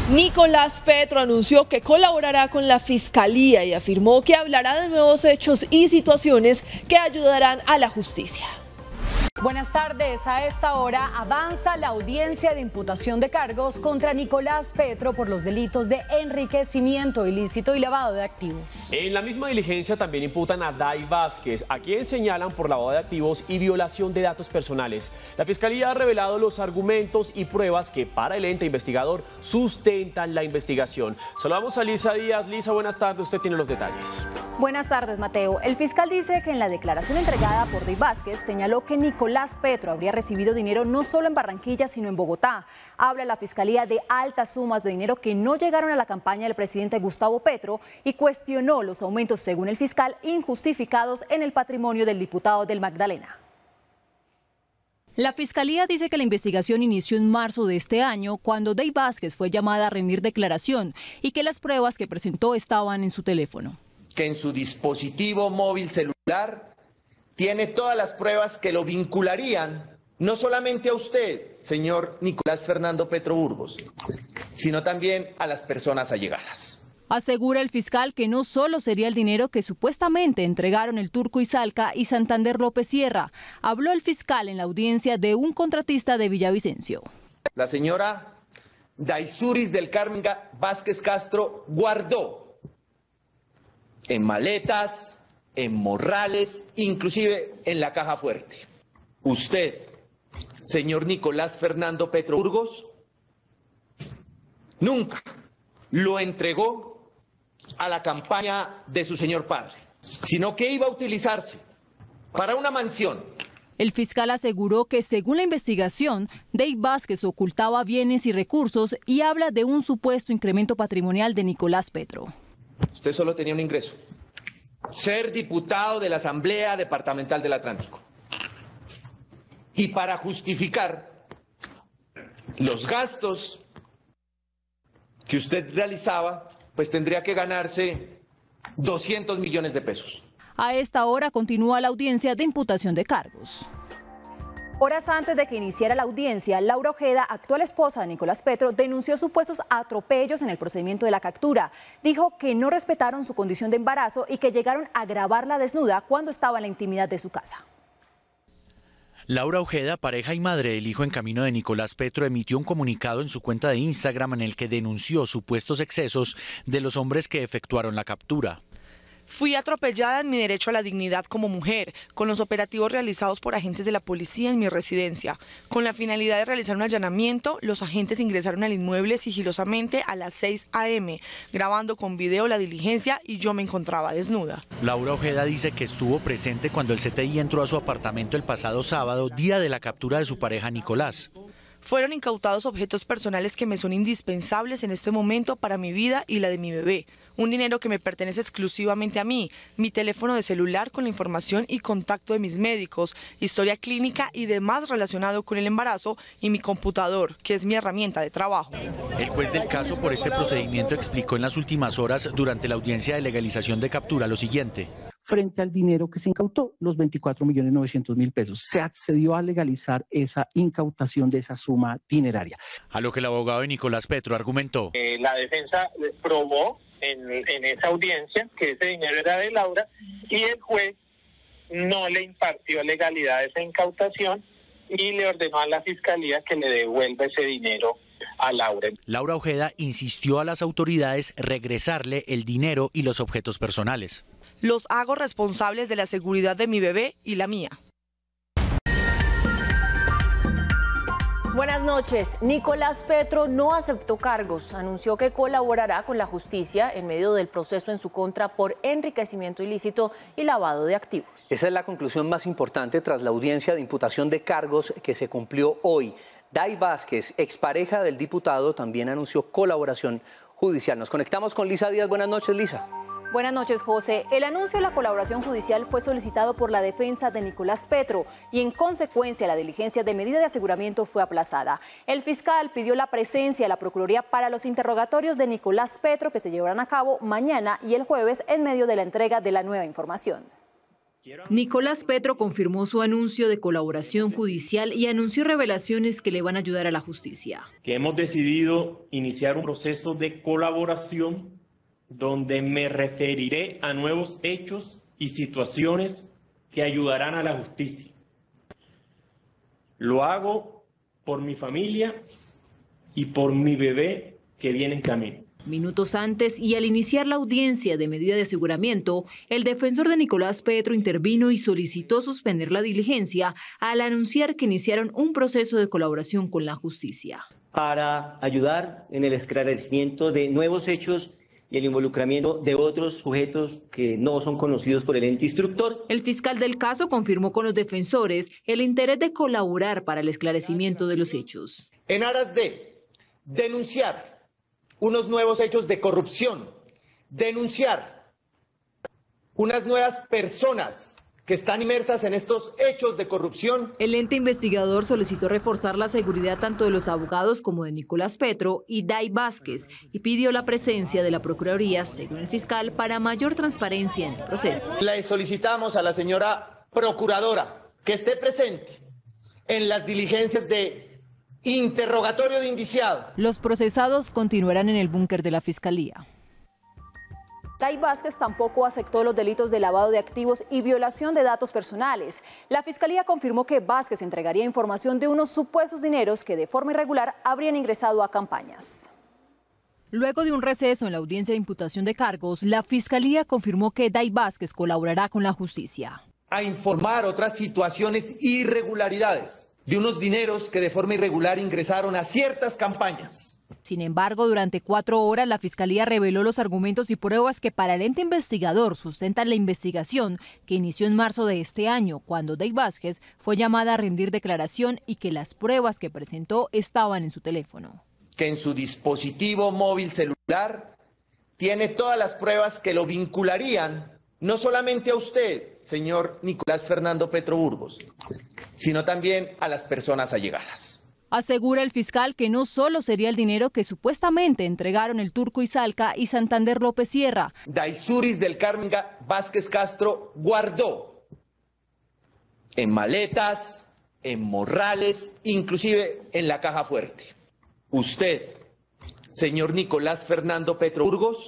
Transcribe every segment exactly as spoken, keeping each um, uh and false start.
Nicolás Petro anunció que colaborará con la Fiscalía y afirmó que hablará de nuevos hechos y situaciones que ayudarán a la justicia. Buenas tardes. A esta hora avanza la audiencia de imputación de cargos contra Nicolás Petro por los delitos de enriquecimiento ilícito y lavado de activos. En la misma diligencia también imputan a Day Vázquez, a quien señalan por lavado de activos y violación de datos personales. La Fiscalía ha revelado los argumentos y pruebas que para el ente investigador sustentan la investigación. Saludamos a Lisa Díaz. Lisa, buenas tardes. Usted tiene los detalles. Buenas tardes, Mateo. El fiscal dice que en la declaración entregada por Day Vázquez señaló que Nicolás Nicolás Petro habría recibido dinero no solo en Barranquilla, sino en Bogotá. Habla la Fiscalía de altas sumas de dinero que no llegaron a la campaña del presidente Gustavo Petro y cuestionó los aumentos, según el fiscal, injustificados en el patrimonio del diputado del Magdalena. La Fiscalía dice que la investigación inició en marzo de este año, cuando Day Vázquez fue llamada a rendir declaración y que las pruebas que presentó estaban en su teléfono. Que en su dispositivo móvil celular tiene todas las pruebas que lo vincularían no solamente a usted, señor Nicolás Fernando Petro Burgos, sino también a las personas allegadas. Asegura el fiscal que no solo sería el dinero que supuestamente entregaron el Turco Izalca y Santander López Sierra. Habló el fiscal en la audiencia de un contratista de Villavicencio. La señora Daisuris del Carmen Vázquez Castro guardó en maletas, en morrales, inclusive en la caja fuerte. Usted, señor Nicolás Fernando Petro Burgos, nunca lo entregó a la campaña de su señor padre, sino que iba a utilizarse para una mansión. El fiscal aseguró que, según la investigación, Day Vázquez ocultaba bienes y recursos y habla de un supuesto incremento patrimonial de Nicolás Petro. Usted solo tenía un ingreso: ser diputado de la Asamblea Departamental del Atlántico. Y para justificar los gastos que usted realizaba, pues tendría que ganarse doscientos millones de pesos. A esta hora continúa la audiencia de imputación de cargos. Horas antes de que iniciara la audiencia, Laura Ojeda, actual esposa de Nicolás Petro, denunció supuestos atropellos en el procedimiento de la captura. Dijo que no respetaron su condición de embarazo y que llegaron a grabarla desnuda cuando estaba en la intimidad de su casa. Laura Ojeda, pareja y madre del hijo en camino de Nicolás Petro, emitió un comunicado en su cuenta de Instagram en el que denunció supuestos excesos de los hombres que efectuaron la captura. Fui atropellada en mi derecho a la dignidad como mujer, con los operativos realizados por agentes de la policía en mi residencia. Con la finalidad de realizar un allanamiento, los agentes ingresaron al inmueble sigilosamente a las seis a eme, grabando con video la diligencia y yo me encontraba desnuda. Laura Ojeda dice que estuvo presente cuando el C T I entró a su apartamento el pasado sábado, día de la captura de su pareja Nicolás. Fueron incautados objetos personales que me son indispensables en este momento para mi vida y la de mi bebé. Un dinero que me pertenece exclusivamente a mí, mi teléfono de celular con la información y contacto de mis médicos, historia clínica y demás relacionado con el embarazo, y mi computador, que es mi herramienta de trabajo. El juez del caso por este procedimiento explicó en las últimas horas durante la audiencia de legalización de captura lo siguiente. Frente al dinero que se incautó, los veinticuatro millones novecientos mil pesos. Se accedió a legalizar esa incautación de esa suma dineraria. A lo que el abogado de Nicolás Petro argumentó. Eh, la defensa probó en, en esa audiencia que ese dinero era de Laura y el juez no le impartió legalidad a esa incautación y le ordenó a la fiscalía que le devuelva ese dinero a Laura. Laura Ojeda insistió a las autoridades regresarle el dinero y los objetos personales. Los hago responsables de la seguridad de mi bebé y la mía. Buenas noches. Nicolás Petro no aceptó cargos. Anunció que colaborará con la justicia en medio del proceso en su contra por enriquecimiento ilícito y lavado de activos. Esa es la conclusión más importante tras la audiencia de imputación de cargos que se cumplió hoy. Day Vázquez, expareja del diputado, también anunció colaboración judicial. Nos conectamos con Lisa Díaz. Buenas noches, Lisa. Buenas noches, José. El anuncio de la colaboración judicial fue solicitado por la defensa de Nicolás Petro y, en consecuencia, la diligencia de medida de aseguramiento fue aplazada. El fiscal pidió la presencia de la Procuraduría para los interrogatorios de Nicolás Petro, que se llevarán a cabo mañana y el jueves en medio de la entrega de la nueva información. Nicolás Petro confirmó su anuncio de colaboración judicial y anunció revelaciones que le van a ayudar a la justicia. Que hemos decidido iniciar un proceso de colaboración donde me referiré a nuevos hechos y situaciones que ayudarán a la justicia. Lo hago por mi familia y por mi bebé que viene en camino. Minutos antes y al iniciar la audiencia de medida de aseguramiento, el defensor de Nicolás Petro intervino y solicitó suspender la diligencia al anunciar que iniciaron un proceso de colaboración con la justicia. Para ayudar en el esclarecimiento de nuevos hechos y el involucramiento de otros sujetos que no son conocidos por el ente instructor. El fiscal del caso confirmó con los defensores el interés de colaborar para el esclarecimiento de los hechos. En aras de denunciar unos nuevos hechos de corrupción, denunciar unas nuevas personas que están inmersas en estos hechos de corrupción. El ente investigador solicitó reforzar la seguridad tanto de los abogados como de Nicolás Petro y Day Vázquez y pidió la presencia de la Procuraduría, según el fiscal, para mayor transparencia en el proceso. Le solicitamos a la señora Procuradora que esté presente en las diligencias de interrogatorio de indiciado. Los procesados continuarán en el búnker de la Fiscalía. Day Vázquez tampoco aceptó los delitos de lavado de activos y violación de datos personales. La Fiscalía confirmó que Vázquez entregaría información de unos supuestos dineros que de forma irregular habrían ingresado a campañas. Luego de un receso en la audiencia de imputación de cargos, la Fiscalía confirmó que Day Vázquez colaborará con la justicia. A informar otras situaciones irregularidades de unos dineros que de forma irregular ingresaron a ciertas campañas. Sin embargo, durante cuatro horas la Fiscalía reveló los argumentos y pruebas que para el ente investigador sustentan la investigación que inició en marzo de este año, cuando Day Vázquez fue llamada a rendir declaración y que las pruebas que presentó estaban en su teléfono. Que en su dispositivo móvil celular tiene todas las pruebas que lo vincularían no solamente a usted, señor Nicolás Fernando Petro Burgos, sino también a las personas allegadas. Asegura el fiscal que no solo sería el dinero que supuestamente entregaron el Turco Izalca y Santander López Sierra. Daisuris del Carmen Vázquez Castro guardó en maletas, en morrales, inclusive en la caja fuerte. Usted, señor Nicolás Fernando Petro Burgos,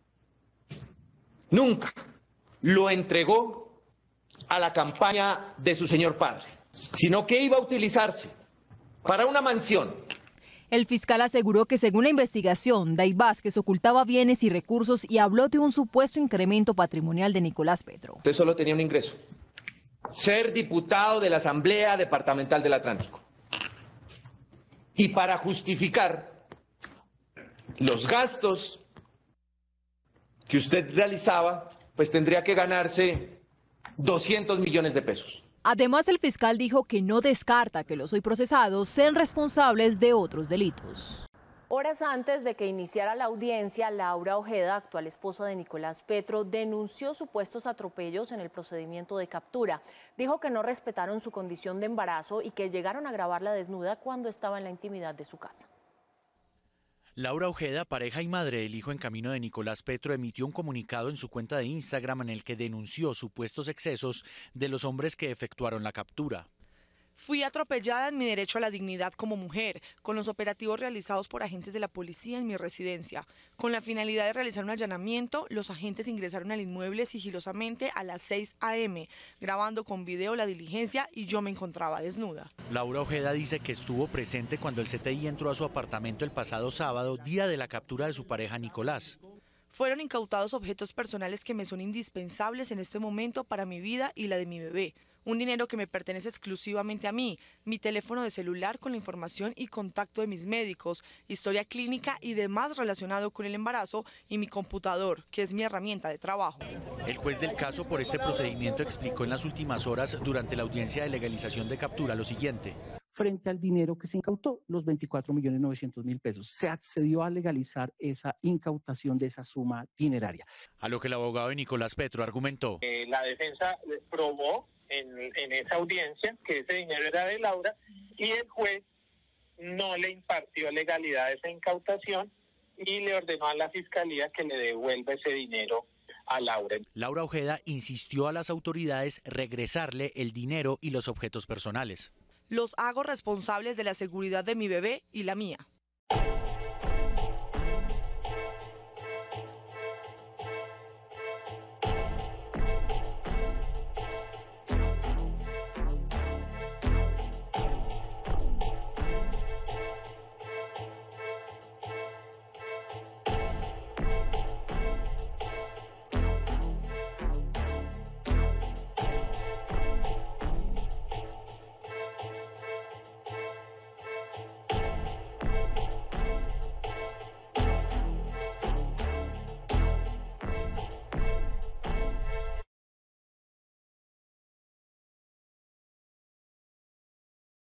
nunca lo entregó a la campaña de su señor padre, sino que iba a utilizarse para una mansión. El fiscal aseguró que según la investigación, Day Vázquez ocultaba bienes y recursos y habló de un supuesto incremento patrimonial de Nicolás Petro. Usted solo tenía un ingreso: ser diputado de la Asamblea Departamental del Atlántico. Y para justificar los gastos que usted realizaba, pues tendría que ganarse doscientos millones de pesos. Además, el fiscal dijo que no descarta que los hoy procesados sean responsables de otros delitos. Horas antes de que iniciara la audiencia, Laura Ojeda, actual esposa de Nicolás Petro, denunció supuestos atropellos en el procedimiento de captura. Dijo que no respetaron su condición de embarazo y que llegaron a grabarla desnuda cuando estaba en la intimidad de su casa. Laura Ojeda, pareja y madre del hijo en camino de Nicolás Petro, emitió un comunicado en su cuenta de Instagram en el que denunció supuestos excesos de los hombres que efectuaron la captura. Fui atropellada en mi derecho a la dignidad como mujer, con los operativos realizados por agentes de la policía en mi residencia. Con la finalidad de realizar un allanamiento, los agentes ingresaron al inmueble sigilosamente a las seis a eme, grabando con video la diligencia y yo me encontraba desnuda. Laura Ojeda dice que estuvo presente cuando el ce te i entró a su apartamento el pasado sábado, día de la captura de su pareja Nicolás. Fueron incautados objetos personales que me son indispensables en este momento para mi vida y la de mi bebé. Un dinero que me pertenece exclusivamente a mí, mi teléfono de celular con la información y contacto de mis médicos, historia clínica y demás relacionado con el embarazo y mi computador, que es mi herramienta de trabajo. El juez del caso por este procedimiento explicó en las últimas horas durante la audiencia de legalización de captura lo siguiente. Frente al dinero que se incautó, los veinticuatro millones novecientos mil pesos. Se accedió a legalizar esa incautación de esa suma dineraria. A lo que el abogado de Nicolás Petro argumentó. Eh, la defensa probó en, en esa audiencia que ese dinero era de Laura y el juez no le impartió legalidad a esa incautación y le ordenó a la fiscalía que le devuelva ese dinero a Laura. Laura Ojeda insistió a las autoridades regresarle el dinero y los objetos personales. Los hago responsables de la seguridad de mi bebé y la mía.